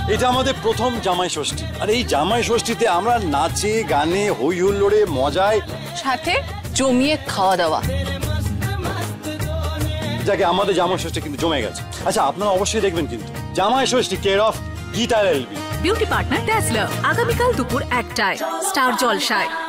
এটা আমাদের প্রথম জামাই ষষ্ঠী, আর এই জামাই ষষ্ঠীতে আমরা নাচে গানে হই হুল্লোড়ে মজায় সাথে জমিয়ে খাওয়া দাওয়া। যাকে আমাদের জামাই ষষ্ঠী কিন্তু জমে গেছে। আচ্ছা আপনারা অবশ্যই দেখবেন কিন্তু Jamai Shashthi care of Geeta LB. Beauty partner dazzler আগামীকাল দুপুর 1টায় স্টার জলসায়।